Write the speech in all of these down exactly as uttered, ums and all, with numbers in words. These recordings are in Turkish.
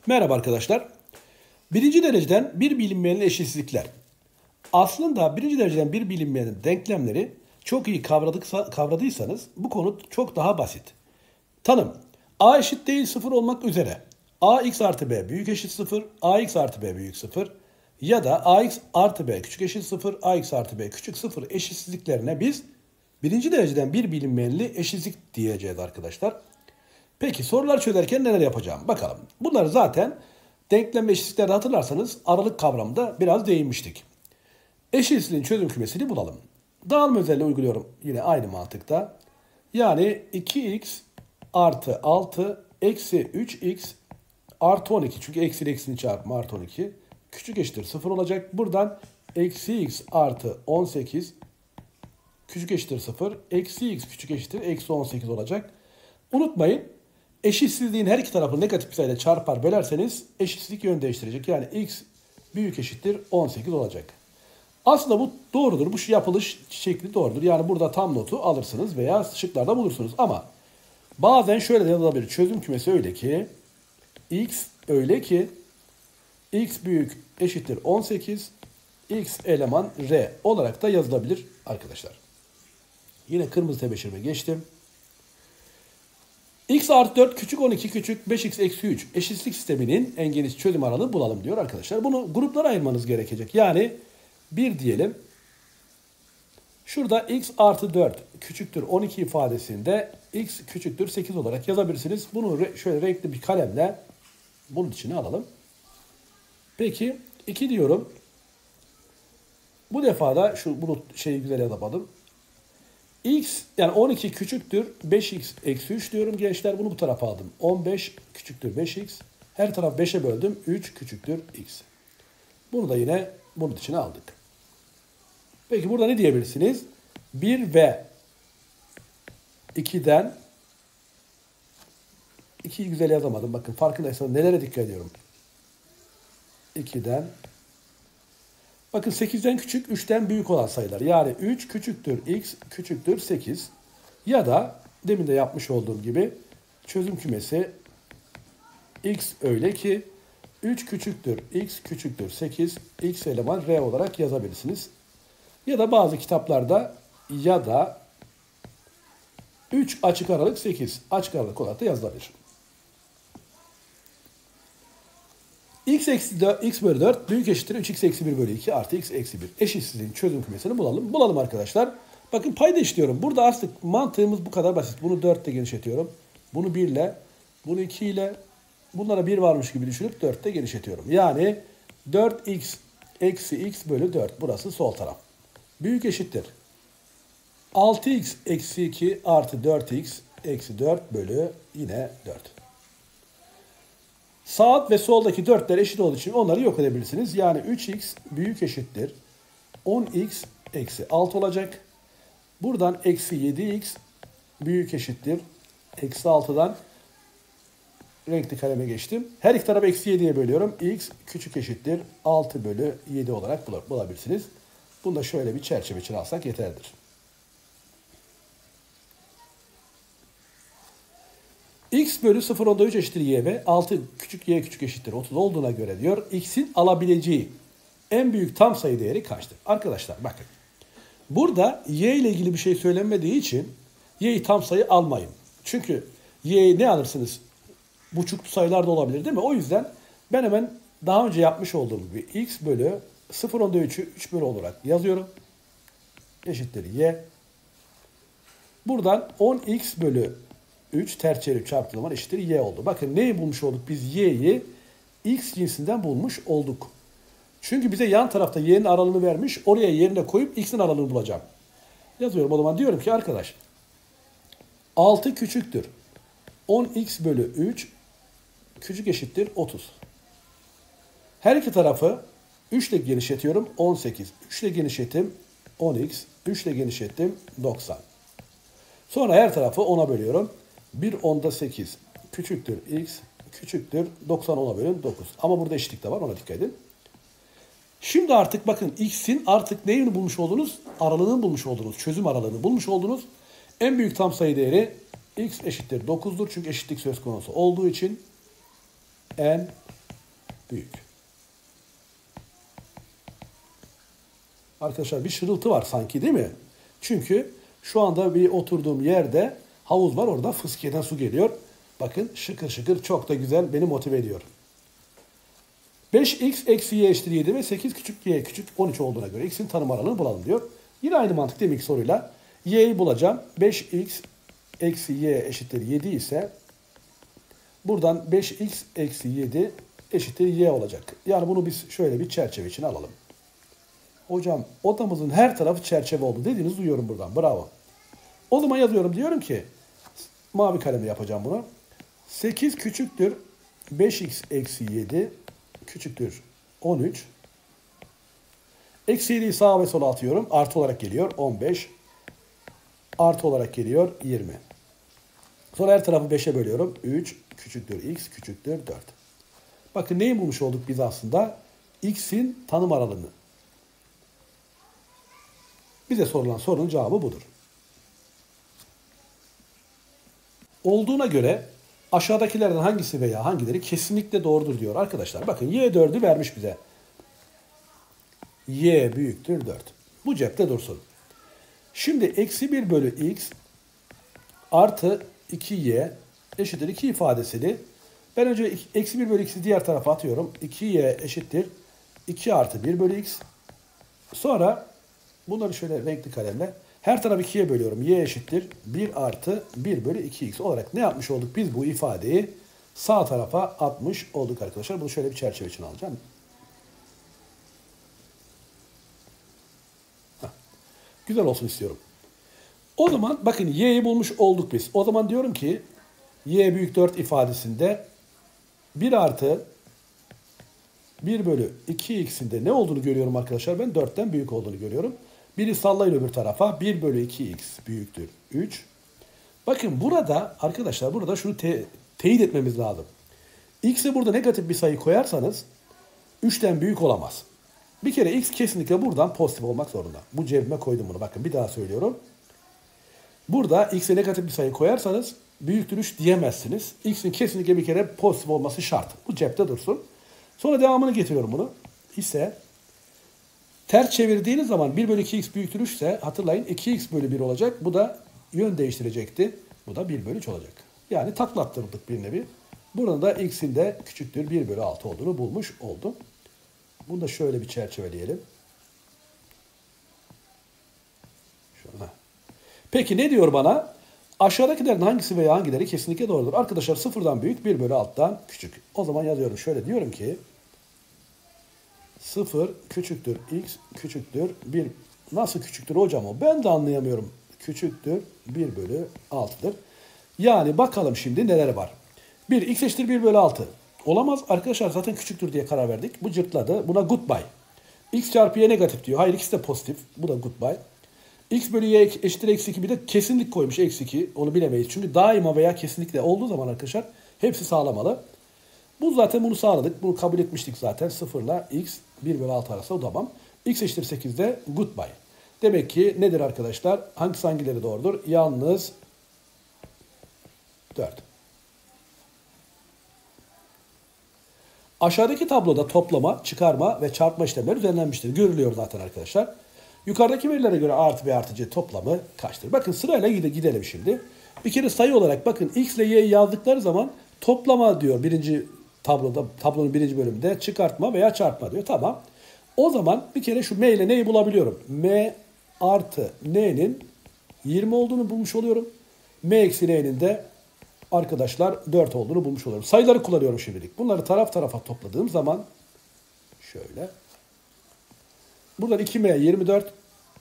Merhaba arkadaşlar. Birinci dereceden bir bilinmeyenli eşitsizlikler. Aslında birinci dereceden bir bilinmeyenin denklemleri çok iyi kavradıksa, kavradıysanız bu konu çok daha basit. Tanım. A eşit değil sıfır olmak üzere ax artı b büyük eşit sıfır, ax artı b büyük sıfır ya da ax artı b küçük eşit sıfır, ax artı b küçük sıfır eşitsizliklerine biz birinci dereceden bir bilinmeyenli eşitsizlik diyeceğiz arkadaşlar. Peki sorular çözerken neler yapacağım? Bakalım. Bunları zaten denklem ve eşitsizliklerde hatırlarsanız aralık kavramında biraz değinmiştik. Eşitsizliğin çözüm kümesini bulalım. Dağılma özelliği uyguluyorum yine aynı mantıkta. Yani iki x artı altı eksi üç x artı on iki. Çünkü eksi ile eksinin çarpımı artı on iki. Küçük eşittir sıfır olacak. Buradan eksi x artı on sekiz küçük eşittir sıfır. Eksi x küçük eşittir eksi on sekiz olacak. Unutmayın. Eşitsizliğin her iki tarafını negatif bir sayıyla çarpar bölerseniz eşitsizlik yön değiştirecek. Yani x büyük eşittir on sekiz olacak. Aslında bu doğrudur. Bu yapılış şekli doğrudur. Yani burada tam notu alırsınız veya şıklarda bulursunuz. Ama bazen şöyle de yazılabilir. Çözüm kümesi öyle ki x öyle ki x büyük eşittir on sekiz x eleman r olarak da yazılabilir arkadaşlar. Yine kırmızı tebeşirime geçtim. X artı dört küçük on iki küçük beş x eksi üç eşitsizlik sisteminin en geniş çözüm aralığı bulalım diyor arkadaşlar. Bunu gruplara ayırmanız gerekecek. Yani bir diyelim. Şurada x artı dört küçüktür on iki ifadesinde x küçüktür sekiz olarak yazabilirsiniz. Bunu şöyle renkli bir kalemle bunun içine alalım. Peki iki diyorum. Bu defa da şu bunu şeyi güzel yazamadım. X yani on iki küçüktür beş x eksi üç diyorum gençler. Bunu bu tarafa aldım. on beş küçüktür beş x. Her taraf beşe böldüm. üç küçüktür x. Bunu da yine bunun içine aldık. Peki burada ne diyebilirsiniz? bir ve ikiden ikiyi güzel yazamadım. Bakın farkındaysanız nelere dikkat ediyorum. ikiden bakın sekizden küçük, üçten büyük olan sayılar. Yani üç küçüktür x küçüktür sekiz. Ya da demin de yapmış olduğum gibi çözüm kümesi x öyle ki üç küçüktür x küçüktür sekiz x eleman r olarak yazabilirsiniz. Ya da bazı kitaplarda ya da üç açık aralık sekiz açık aralık olarak da yazılabilir. X eksi dört, x bölü dört büyük eşittir üç x eksi bir bölü iki artı x eksi bir. Eşitsizliğin çözüm kümesini bulalım. Bulalım arkadaşlar. Bakın payda işliyorum. Burada artık mantığımız bu kadar basit. Bunu dört ile genişletiyorum. Bunu bir ile, bunu iki ile, bunlara bir varmış gibi düşünüp dört ile genişletiyorum. Yani dört x eksi x bölü dört. Burası sol taraf. Büyük eşittir. altı x eksi iki artı dört x eksi dört bölü yine dört. Sağ ve soldaki dörtler eşit olduğu için onları yok edebilirsiniz. Yani üç x büyük eşittir on x eksi altı olacak. Buradan eksi yedi x büyük eşittir eksi altıdan renkli kaleme geçtim. Her iki tarafı eksi yediye bölüyorum. X küçük eşittir altı bölü yedi olarak bulabilirsiniz. Bunu da şöyle bir çerçeve için alsak yeterlidir. X bölü sıfır onda üç eşittir y ve altı küçük y küçük eşittir otuz olduğuna göre diyor x'in alabileceği en büyük tam sayı değeri kaçtır? Arkadaşlar bakın. Burada y ile ilgili bir şey söylenmediği için y'yi tam sayı almayın. Çünkü y'yi ne alırsınız? Buçuklu sayılar da olabilir değil mi? O yüzden ben hemen daha önce yapmış olduğum gibi x bölü sıfır onda üçü üç bölü olarak yazıyorum. Eşittir y. Buradan on x bölü üç ters çevirip çarptığı zaman eşittir y oldu. Bakın neyi bulmuş olduk? Biz y'yi x cinsinden bulmuş olduk. Çünkü bize yan tarafta y'nin aralığını vermiş. Oraya yerine koyup x'in aralığını bulacağım. Yazıyorum o zaman diyorum ki arkadaş altı küçüktür on x bölü üç küçük eşittir otuz. Her iki tarafı üç ile genişletiyorum. on sekiz. üç ile genişlettim. on x. üç ile genişlettim. doksan. Sonra her tarafı ona bölüyorum. bir onda sekiz küçüktür x küçüktür doksan ona bölün dokuz. Ama burada eşitlik de var, ona dikkat edin. Şimdi artık bakın x'in artık neyini bulmuş oldunuz? Aralığını bulmuş oldunuz. Çözüm aralığını bulmuş oldunuz. En büyük tam sayı değeri x eşittir dokuzdur. Çünkü eşitlik söz konusu olduğu için n büyük. Arkadaşlar bir şırıltı var sanki değil mi? Çünkü şu anda bir oturduğum yerde havuz var. Orada fıskiyeden su geliyor. Bakın şıkır şıkır çok da güzel beni motive ediyor. beş x eksi y eşittir yedi ve sekiz küçük y küçük on üç olduğuna göre x'in tanım aralığını bulalım diyor. Yine aynı mantık demek soruyla y'yi bulacağım. beş x eksi y eşittir yedi ise buradan beş x eksi yedi eşittir y olacak. Yani bunu biz şöyle bir çerçeve içine alalım. Hocam odamızın her tarafı çerçeve oldu dediğinizi duyuyorum buradan. Bravo. O zaman yazıyorum. Diyorum ki mavi kalemle yapacağım bunu. sekiz küçüktür beş x eksi yedi küçüktür on üç. Eksi yediyi sağa ve sola atıyorum. Artı olarak geliyor on beş. Artı olarak geliyor yirmi. Sonra her tarafı beşe bölüyorum. üç küçüktür x küçüktür dört. Bakın neyi bulmuş olduk biz aslında? X'in tanım aralığını. Bize sorulan sorunun cevabı budur. Olduğuna göre aşağıdakilerden hangisi veya hangileri kesinlikle doğrudur diyor arkadaşlar. Bakın y dördü vermiş bize. Y büyüktür dört. Bu cepte dursun. Şimdi eksi bir bölü x artı iki y eşittir iki ifadesini ben önce eksi bir bölü x'i diğer tarafa atıyorum. iki y eşittir iki artı bir bölü x. Sonra bunları şöyle renkli kalemle her tarafı ikiye bölüyorum. Y eşittir bir artı bir bölü iki x olarak ne yapmış olduk? Biz bu ifadeyi sağ tarafa atmış olduk arkadaşlar. Bunu şöyle bir çerçeve için alacağım. Heh. Güzel olsun istiyorum. O zaman bakın y'yi bulmuş olduk biz. O zaman diyorum ki y büyük dört ifadesinde bir artı bir bölü iki x'in de ne olduğunu görüyorum arkadaşlar. Ben dörtten büyük olduğunu görüyorum. Biri sallayın öbür tarafa. bir bölü iki x büyüktür üç. Bakın burada arkadaşlar burada şunu te teyit etmemiz lazım. X'e burada negatif bir sayı koyarsanız üçten büyük olamaz. Bir kere x kesinlikle buradan pozitif olmak zorunda. Bu cebime koydum bunu. Bakın bir daha söylüyorum. Burada x'e negatif bir sayı koyarsanız büyüktür üç diyemezsiniz. X'in kesinlikle bir kere pozitif olması şart. Bu cepte dursun. Sonra devamını getiriyorum bunu. İse ters çevirdiğiniz zaman bir bölü iki x büyüktür üç ise hatırlayın iki x bölü bir olacak. Bu da yön değiştirecekti. Bu da bir bölü üç olacak. Yani taklattırdık bir nevi. Burada da x'in de küçüktür bir bölü altı olduğunu bulmuş oldum. Bunu da şöyle bir çerçeveleyelim. Şöyle. Peki ne diyor bana? Aşağıdakilerin hangisi veya hangileri kesinlikle doğrudur? Arkadaşlar sıfırdan büyük bir bölü alttan küçük. O zaman yazıyorum şöyle diyorum ki sıfır küçüktür x küçüktür bir. Nasıl küçüktür hocam o? Ben de anlayamıyorum. Küçüktür bir bölü altıdır. Yani bakalım şimdi neler var. bir x eşittir bir bölü altı. Olamaz arkadaşlar zaten küçüktür diye karar verdik. Bu cırtladı. Buna goodbye. X çarpı y negatif diyor. Hayır ikisi de pozitif. Bu da goodbye. X bölü y eşittir eksi iki bir de kesinlik koymuş eksi iki. Onu bilemeyiz. Çünkü daima veya kesinlikle olduğu zaman arkadaşlar hepsi sağlamalı. Bu zaten bunu sağladık. Bunu kabul etmiştik zaten. sıfırla x bir bölü altı arasında o tamam. X eşittir sekizde goodbye. Demek ki nedir arkadaşlar? Hangisi hangileri doğrudur? Yalnız dört. Aşağıdaki tabloda toplama, çıkarma ve çarpma işlemleri düzenlenmiştir. Görülüyor zaten arkadaşlar. Yukarıdaki verilere göre artı b artı c toplamı kaçtır? Bakın sırayla gidelim şimdi. Bir kere sayı olarak bakın x ile y'yi yazdıkları zaman toplama diyor birinci tabloda, tablonun birinci bölümünde çıkartma veya çarpma diyor. Tamam. O zaman bir kere şu m ile neyi bulabiliyorum? M artı n'nin yirmi olduğunu bulmuş oluyorum. M eksi n'nin de arkadaşlar dört olduğunu bulmuş oluyorum. Sayıları kullanıyorum şimdilik. Bunları taraf tarafa topladığım zaman şöyle. Buradan iki m yirmi dört.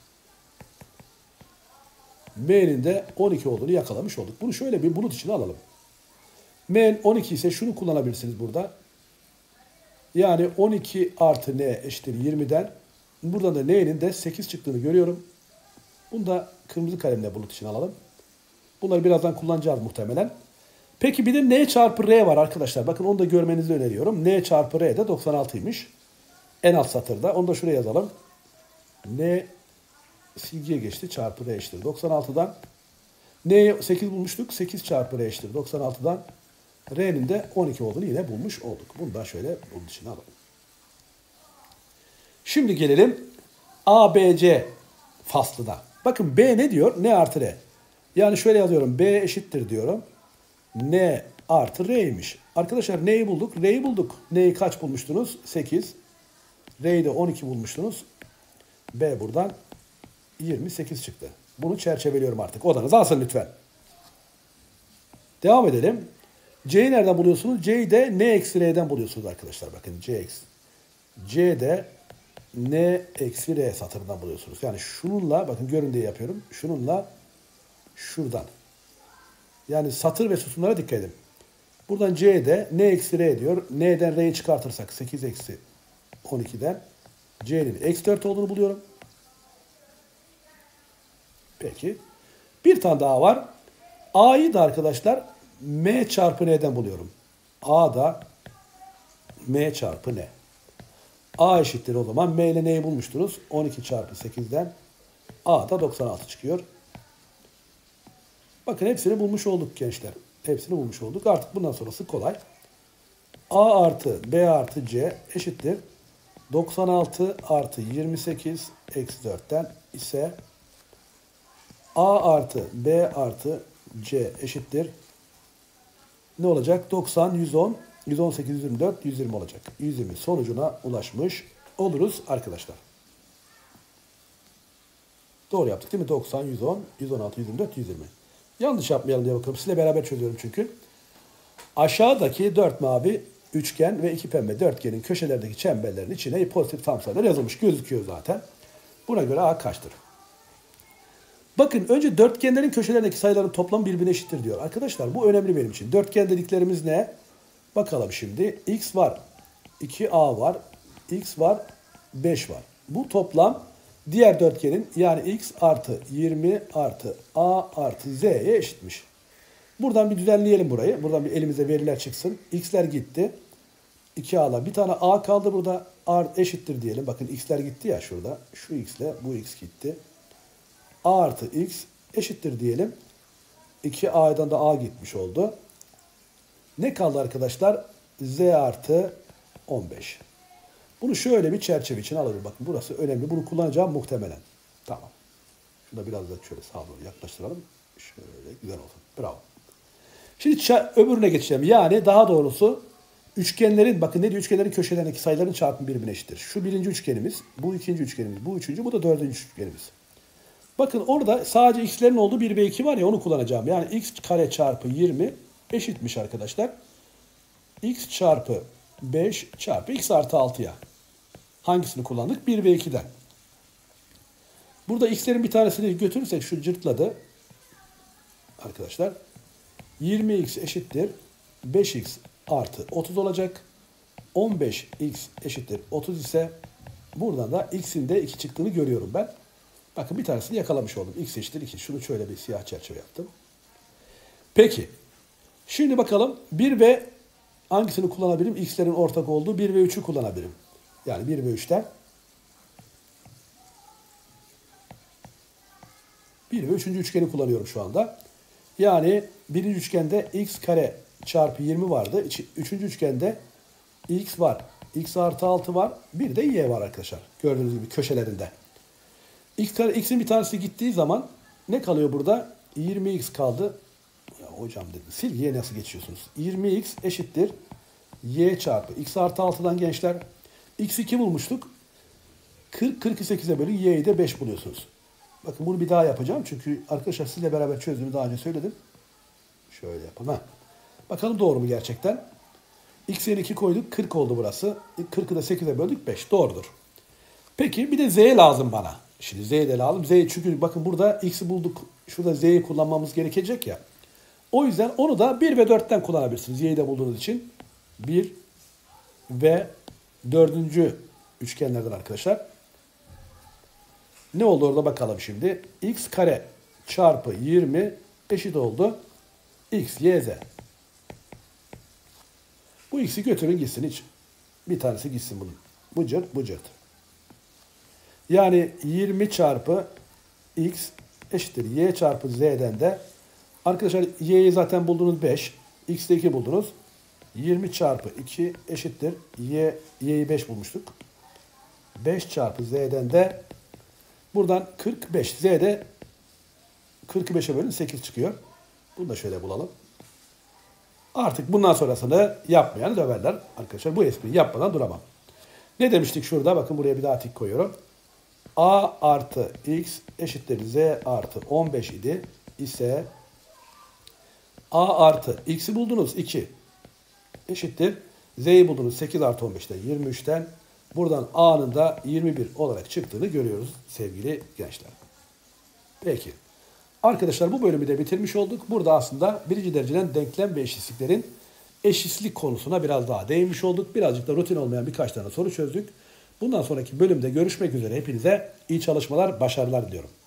M'nin de on iki olduğunu yakalamış olduk. Bunu şöyle bir bulut içine alalım. M'nin on iki ise şunu kullanabilirsiniz burada. Yani on iki artı n eşittir yirmiden. Buradan da n'nin de sekiz çıktığını görüyorum. Bunu da kırmızı kalemle bulut içine alalım. Bunları birazdan kullanacağız muhtemelen. Peki bir de n çarpı r var arkadaşlar. Bakın onu da görmenizi öneriyorum. N çarpı r de doksan altıymış. En alt satırda. Onu da şuraya yazalım. N silgiye geçti. Çarpı r eşittir doksan altıdan. N'ye sekiz bulmuştuk. sekiz çarpı r eşittir doksan altıdan. R'nin de on iki olduğunu yine bulmuş olduk. Bunu da şöyle bunun dışına alalım. Şimdi gelelim A B C faslına. Bakın B ne diyor? N artı R. Yani şöyle yazıyorum. B eşittir diyorum. N artı R'ymiş. Arkadaşlar N'yi bulduk. R'yi bulduk. N'yi kaç bulmuştunuz? sekiz. R'yi de on iki bulmuştunuz. B buradan yirmi sekiz çıktı. Bunu çerçeveliyorum artık. Odanıza alsın lütfen. Devam edelim. C'yi nereden buluyorsunuz? C'yi de N eksi R'den buluyorsunuz arkadaşlar. Bakın C eksi. C'de N eksi R satırından buluyorsunuz. Yani şununla, bakın görün diye yapıyorum. Şununla şuradan. Yani satır ve sütunlara dikkat edin. Buradan C'de N eksi R diyor. N'den R'yi çıkartırsak sekiz eksi on iki'den C'nin eksi dört olduğunu buluyorum. Peki. Bir tane daha var. A'yı da arkadaşlar M çarpı N'den buluyorum. A da M çarpı N. A eşittir o zaman. M ile N'yi bulmuştunuz. on iki çarpı sekiz'den A da doksan altı çıkıyor. Bakın hepsini bulmuş olduk gençler. Hepsini bulmuş olduk. Artık bundan sonrası kolay. A artı B artı C eşittir. doksan altı artı yirmi sekiz eksi dört'ten ise A artı B artı C eşittir. Ne olacak? doksan, yüz on, yüz on sekiz, yüz yirmi dört, yüz yirmi olacak. yüz yirmi sonucuna ulaşmış oluruz arkadaşlar. Doğru yaptık değil mi? doksan, yüz on, yüz on altı, yüz yirmi dört, yüz yirmi. Yanlış yapmayalım diye bakalım. Sizle beraber çözüyorum çünkü. Aşağıdaki dört mavi üçgen ve iki pembe dörtgenin köşelerdeki çemberlerin içine pozitif tam sayılar yazılmış. Gözüküyor zaten. Buna göre A kaçtır? Bakın önce dörtgenlerin köşelerindeki sayıların toplamı birbirine eşittir diyor. Arkadaşlar bu önemli benim için. Dörtgen dediklerimiz ne? Bakalım şimdi. X var. iki A var. X var. beş var. Bu toplam diğer dörtgenin yani X artı yirmi artı A artı Z'ye eşitmiş. Buradan bir düzenleyelim burayı. Buradan bir elimize veriler çıksın. X'ler gitti. iki A'lar. Bir tane A kaldı burada. A eşittir diyelim. Bakın X'ler gitti ya şurada. Şu X ile bu X gitti. A artı X eşittir diyelim. iki A'dan da A gitmiş oldu. Ne kaldı arkadaşlar? Z artı on beş. Bunu şöyle bir çerçeve için alalım. Bakın burası önemli. Bunu kullanacağım muhtemelen. Tamam. Şunu da biraz da şöyle sağa doğru yaklaştıralım. Şöyle güzel olsun. Bravo. Şimdi öbürüne geçeceğim. Yani daha doğrusu üçgenlerin, bakın ne diyor? Üçgenlerin köşelerindeki sayıların çarpımı birbirine eşittir. Şu birinci üçgenimiz, bu ikinci üçgenimiz, bu üçüncü, bu da dördüncü üçgenimiz. Bakın orada sadece x'lerin olduğu bir ve iki var ya onu kullanacağım. Yani x kare çarpı yirmi eşitmiş arkadaşlar. X çarpı beş çarpı x artı altı'ya. Hangisini kullandık? bir ve iki'den. Burada x'lerin bir tanesini götürürsek şu cırtladı. Arkadaşlar. yirmi x eşittir. beş x artı otuz olacak. on beş x eşittir otuz ise buradan da x'in de iki çıktığını görüyorum ben. Bakın bir tanesini yakalamış oldum. X eşittir iki. Şunu şöyle bir siyah çerçeve yaptım. Peki. Şimdi bakalım bir ve hangisini kullanabilirim? X'lerin ortak olduğu bir ve üç'ü kullanabilirim. Yani bir ve üç'ten bir ve üçüncü üçgeni kullanıyorum şu anda. Yani birinci üçgende x kare çarpı yirmi vardı. Üçüncü üçgende x var. X artı altı var. Bir de y var arkadaşlar. Gördüğünüz gibi köşelerinde. X kare, x'in bir tanesi gittiği zaman ne kalıyor burada? yirmi x kaldı. Ya hocam dedim. Sil y'ye nasıl geçiyorsunuz? yirmi x eşittir. Y çarpı x artı altı'dan gençler. X iki bulmuştuk. kırk, kırk'ı sekize bölün. Y'yi de beş buluyorsunuz. Bakın bunu bir daha yapacağım. Çünkü arkadaşlar sizle beraber çözdüğümü daha önce söyledim. Şöyle yapalım. Ha. Bakalım doğru mu gerçekten? X yerine iki koyduk. kırk oldu burası. kırk'ı da sekize böldük. beş. Doğrudur. Peki bir de Z lazım bana. Şimdi Z de lazım. Z çünkü bakın burada X'i bulduk. Şurada Z'yi kullanmamız gerekecek ya. O yüzden onu da bir ve dört'ten kullanabilirsiniz. Y'yi de bulduğunuz için. bir ve dördüncü üçgenlerden arkadaşlar. Ne oldu orada bakalım şimdi. X kare çarpı yirmi eşit oldu. X, Y, Z. Bu X'i götürün gitsin hiç. Bir tanesi gitsin bunun. Bu cırt, bu cırt. Yani yirmi çarpı X eşittir Y çarpı Z'den de arkadaşlar Y'yi zaten buldunuz beş. X'de iki buldunuz. yirmi çarpı iki eşittir. Y, Y'yi beş bulmuştuk. beş çarpı Z'den de buradan kırk beş. Z'de kırkı beşe bölün sekiz çıkıyor. Bunu da şöyle bulalım. Artık bundan sonrasını yapmayanı döverler. Arkadaşlar bu espriyi yapmadan duramam. Ne demiştik şurada? Bakın buraya bir daha tik koyuyorum. A artı X eşittir Z artı on beş idi. İse A artı X'i buldunuz iki. Eşittir. Z'yi buldunuz sekiz artı on beşten yirmi üçten. Buradan A'nın da yirmi bir olarak çıktığını görüyoruz sevgili gençler. Peki. Arkadaşlar bu bölümü de bitirmiş olduk. Burada aslında birinci dereceden denklem ve eşitsizliklerin eşitsizlik konusuna biraz daha değinmiş olduk. Birazcık da rutin olmayan birkaç tane soru çözdük. Bundan sonraki bölümde görüşmek üzere. Hepinize iyi çalışmalar, başarılar diliyorum.